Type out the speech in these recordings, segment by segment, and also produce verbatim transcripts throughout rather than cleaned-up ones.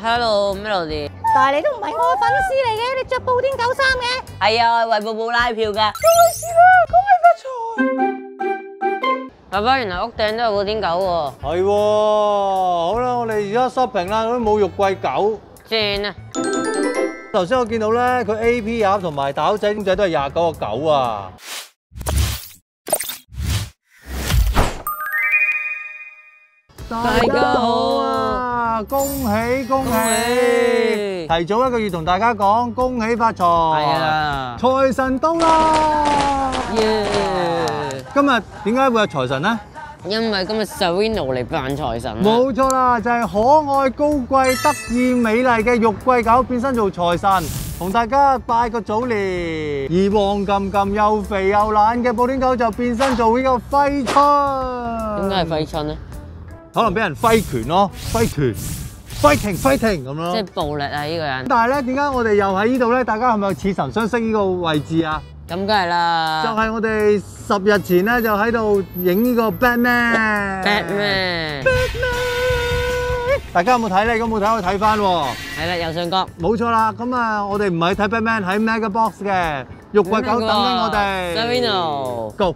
Hello Melody。 但係你都唔係我嘅粉絲嚟嘅，你着布丁狗衫嘅。 係啊，為寶寶拉票㗎。 恭喜啦，恭喜發財！ 爸爸，原來屋頂都有布丁狗喎。 係喎，好啦，我哋而家 shopping 啦，嗰啲冇肉桂狗。 正啊！ 頭先我見到咧，佢 A P 鴨同埋大口仔公仔都係廿九個九啊。 大家好啊！恭喜恭喜！提早一個月同大家講，恭喜發財！ 係啊！ 財神到啦！ 耶！ 今日點解會有財神咧？ 因為今日 Sereno 嚟扮財神啊！ 冇錯啦，就係可愛、高貴、得意、美麗嘅玉桂狗變身做財神，同大家拜個早年。而黃冚冚又肥又懶嘅布丁狗就變身做呢個揮春。 點解係揮春咧？ 可能俾人揮拳咯，揮拳，fighting fighting 咁咯。 即係暴力啊！呢個人。 但係咧，點解我哋又喺呢度咧？大家係咪似曾相識呢個位置啊？ 咁梗係啦。 就係我哋十日前咧，就喺度影呢個 Batman。 Batman。 大家有冇睇咧？如果冇睇，可以睇翻喎。 係啦，右上角。 冇錯啦，咁啊，我哋唔係睇 Batman，喺 Mega Box 嘅玉桂狗等緊我哋。 Sereno。 Go！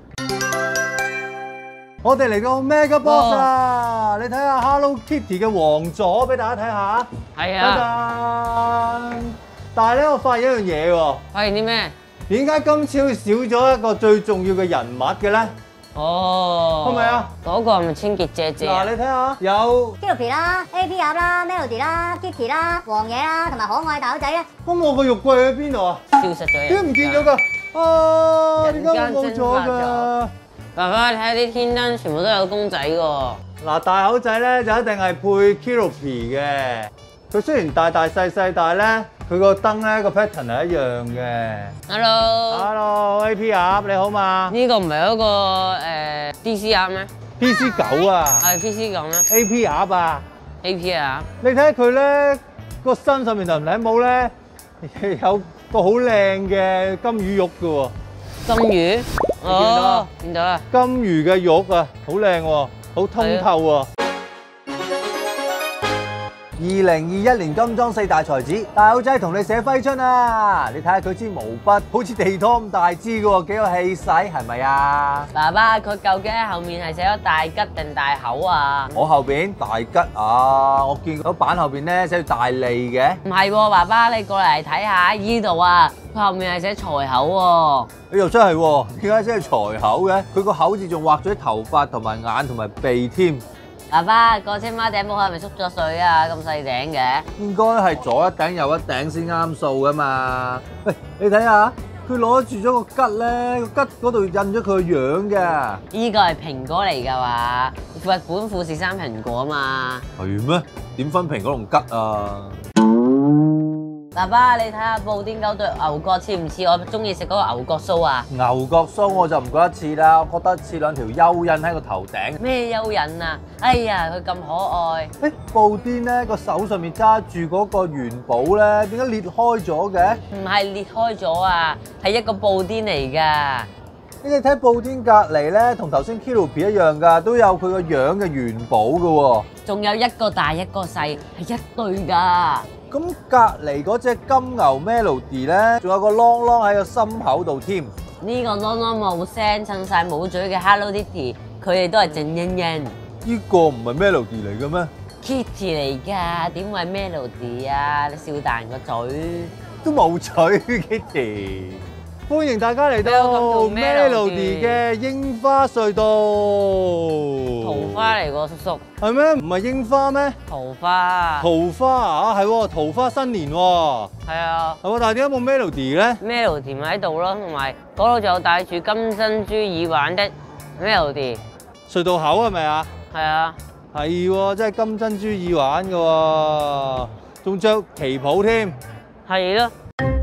我哋嚟到 Mega Box 啦！你睇下 Hello Kitty 嘅王座俾大家睇下。 係啊。 但係咧，我發現一樣嘢喎。 發現啲咩？ 點解今次會少咗一個最重要嘅人物嘅咧？ 哦。 係咪啊？ 嗰個係咪清潔姐姐？ 嗱，你睇下有 Killopy 啦、A P 鴨啦、Melody 啦、Kitty 啦、黃野啦，同埋可愛大口仔咧。 咁我個玉桂喺邊度啊？ 消失咗。 點解唔見咗㗎？啊！點解我冇咗㗎？ 爸爸，你睇下啲天燈全部都有公仔喎。 嗱，大口仔咧就一定係配 Killopy 嘅。佢雖然大大細細，但係咧佢個燈咧個 pattern 係一樣嘅。 Hello。 Hello，A P 鴨你好嘛？ 呢個唔係嗰個誒 D C 鴨咩 ？P C 狗啊。 係 P C 狗咩 ？A P 鴨啊。 A P 鴨。 你睇下佢咧個身上面頭頂帽咧有個好靚嘅金魚肉嘅喎。 金魚？哦，見到啦。 金魚嘅肉啊，好靚喎，好通透喎。二零二一年金裝四大才子，大口仔同你寫揮春啊！你睇下佢支毛筆，好似地拖咁大支嘅喎，幾有氣勢，係咪啊？ 爸爸，佢究竟喺後面係寫咗大吉定大口啊？ 我後邊大吉啊！我見到版後邊咧寫住大利嘅。 唔係喎，爸爸你過嚟睇下依度啊，佢後面係寫財口喎。 你又真係喎，點解寫係財口嘅？佢個口字仲畫咗啲頭髮同埋眼同埋鼻添。 爸爸，個青蛙頂帽係咪縮咗水啊？咁細頂嘅？ 應該係左一頂右一頂先啱數噶嘛。喂，你睇下，佢攞住咗個桔咧，個桔嗰度印咗佢個樣嘅。 依個係蘋果嚟㗎嘛？日本富士山蘋果啊嘛。 係咩？點分蘋果同桔啊？ 爸爸，你睇下布丁狗對牛角似唔似我中意食嗰個牛角酥啊？ 牛角酥我就唔覺得似啦，我覺得似兩條蚯蚓喺個頭頂。 咩蚯蚓啊？哎呀，佢咁可愛。 誒，布丁咧個手上面揸住嗰個元寶咧，點解裂開咗嘅？ 唔係裂開咗啊，係一個布丁嚟㗎。 你哋睇布丁隔離咧，同頭先 Killopy 一樣㗎，都有佢個樣嘅元寶㗎喎。 仲有一個大一個細，係一對㗎。 咁隔離嗰隻金牛 Melody 咧，仲有個啷啷喺個心口度添。 呢個啷啷冇聲、襯晒冇嘴嘅 Hello Kitty，佢哋都係靜欣欣。 呢個唔係 Melody 嚟嘅咩 ？Kitty 嚟㗎，點會係 Melody 啊？你笑大人個嘴， 都冇嘴 Kitty。歡迎大家嚟到 Melody 嘅櫻花隧道。 桃花嚟喎，叔叔。 係咩？唔係櫻花咩？ 桃花。 桃花啊，係喎，桃花新年喎。 係啊。 係喎，但係點解冇 Melody 咧 ？Melody 咪喺度咯，同埋嗰度仲有戴住金珍珠耳環的 Melody。 隧道口係咪啊？ 係啊。 係喎，真係金珍珠耳環嘅喎，仲着旗袍添。 係咯。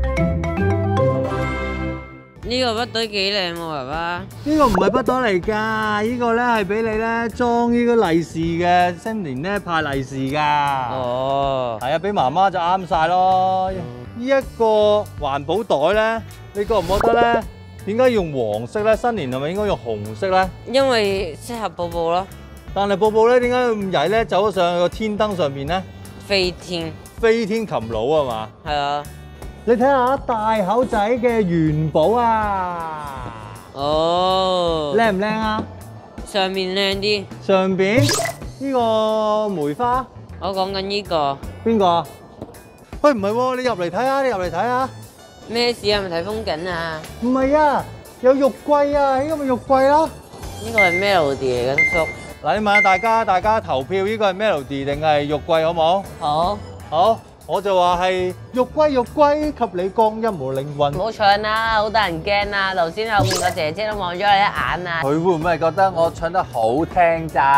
呢個筆袋幾靚喎，爸爸。 呢個唔係筆袋嚟㗎，呢個咧係俾你咧裝呢個利是嘅，新年咧派利是㗎。 哦。係啊，俾媽媽就啱晒咯。呢一個環保袋咧，你覺唔覺得咧？點解用黃色咧？新年係咪應該用紅色咧？ 因為適合寶寶咯。 但係寶寶咧點解咁曳咧？走咗上去個天燈上面咧？ 飛天。 飛天蠄蟧啊嘛？ 係啊。 你睇下大口仔嘅元寶啊！ 哦。 靚唔靚啊？ 上面靚啲。 上邊呢個梅花。 我講緊呢個。 邊個啊？喂，唔係喎，你入嚟睇下，你入嚟睇下。 咩事啊？咪睇風景啊？ 唔係啊，有玉桂啊，呢個咪玉桂咯。 呢個係 Melody 嚟嘅，叔叔。 嗱，你問下大家，大家投票呢個係 Melody 定係玉桂好冇？ 好。 好，我就話係玉桂玉桂，給你光陰和靈魂。 唔好唱啦，好得人驚啊！頭先後面個姐姐都望咗你一眼啊。 佢會唔會係覺得我唱得好聽咋？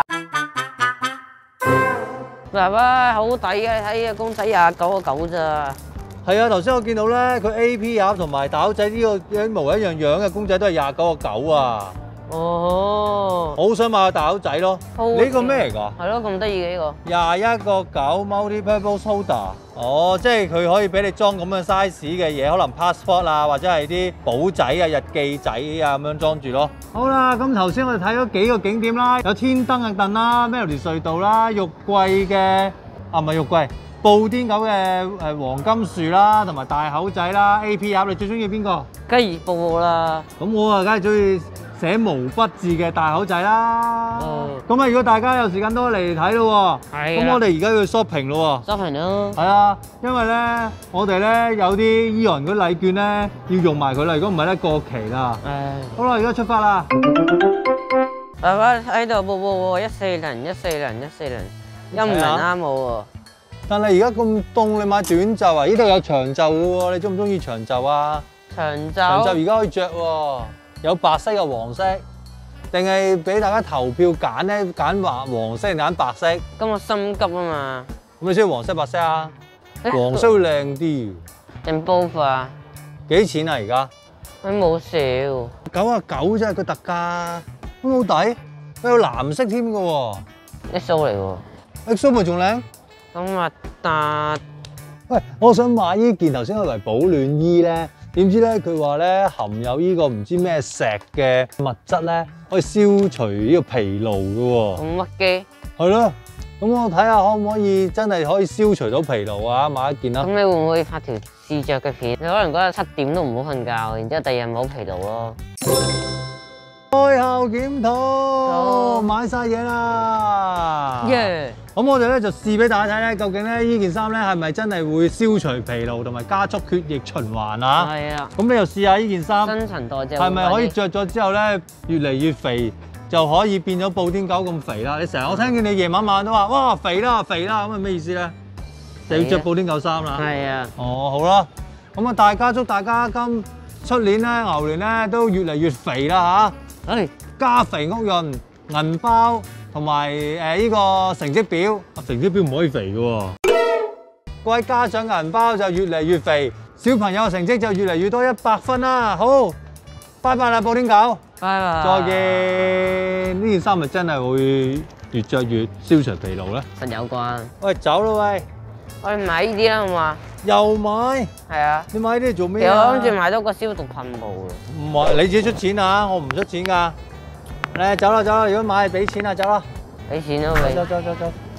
爸爸好抵啊！你睇個公仔廿九個九咋。 係啊，頭先我見到咧，佢 A P 鴨同埋大口仔呢個一模一樣樣嘅公仔都係廿九個九啊！ 哦， 我好想買個大口仔咯。呢個咩嚟㗎？ 係咯，咁得意嘅呢個。 廿一個九 multi-purpose holder。哦，即係佢可以俾你裝咁嘅 size 嘅嘢，可能 passport 啊，或者係啲簿仔啊、日記仔啊咁樣裝住咯。好啦，咁頭先我哋睇咗幾個景點啦，有天燈嘅凳啦、Melody 隧道啦、玉桂嘅啊唔係玉桂，布甸狗嘅誒黃金樹啦，同埋大口仔啦 ，A P 鴨，你最中意邊個？ 梗係熱布啦。 咁我啊，梗係中意寫毛筆字嘅大口仔啦。咁啊，如果大家有時間都嚟睇咯喎。係。咁我哋而家要 shopping 咯喎。 shopping 咯。係啊，因為咧，我哋咧有啲 Eon 嗰啲禮券咧要用埋佢啦，如果唔係咧過期啦。唉。好啦，而家出發啦。 爸爸喺度報報喎，一四零一四零一四零，一五零啱我喎。 但係而家咁凍，你買短袖啊？呢度有長袖嘅喎，你中唔中意長袖啊？ 長袖。 長袖而家可以着喎，有白色有黃色，定係俾大家投票揀咧？揀黃黃色定揀白色？ 咁我心急啊嘛。 咁你需要黃色白色啊？黃色會靚啲。 定 both 啊？ 幾錢啊？而家？ 佢冇少。九啊九真係個特價，都好抵。佢有藍色添嘅喎。 X O 嚟喎。 X O 咪仲靚？ 咁核突。 喂，我想買呢件頭先以為保暖衣咧，點知咧佢話咧含有呢個唔知咩石嘅物質咧，可以消除呢個疲勞嘅喎。 咁屈機？係咯，咁我睇下可唔可以真係可以消除到疲勞啊？買一件啦。 咁你會唔會拍條試着嘅片？你可能嗰日七點都唔好瞓覺，然之後第二日冇疲勞咯。賽後檢討，買晒嘢啦！耶！咁我哋咧就試俾大家睇咧，究竟咧呢件衫咧係咪真係會消除疲勞同埋加速血液循環啊？係啊！咁你又試下呢件衫，新陳代謝係咪可以着咗之後咧越嚟越肥，就可以變咗布甸狗咁肥啦？你成日我聽見你夜晚晚都話哇肥啦肥啦，咁係咩意思咧？就要着布甸狗衫啦。係啊。哦，好啦，咁啊大家祝大家今出年咧牛年咧都越嚟越肥啦嚇！誒，加肥屋潤銀包。同埋誒呢個成績表，成績表唔可以肥嘅喎。各位家長銀包就越嚟越肥，小朋友嘅成績就越嚟越多一百分啦。好，拜拜啦，布甸狗，拜拜，再見。呢件衫咪真係會越着越消除疲勞咧？實有關。喂，走啦喂！我哋買呢啲啦，好嘛？又買？係啊。你買呢啲做咩啊？我諗住買多個消毒噴霧嘅。唔係，你自己出錢啊，我唔出錢㗎。嚟走啦走啦，如果買係俾錢啊，走啦，俾錢咯，走走走走。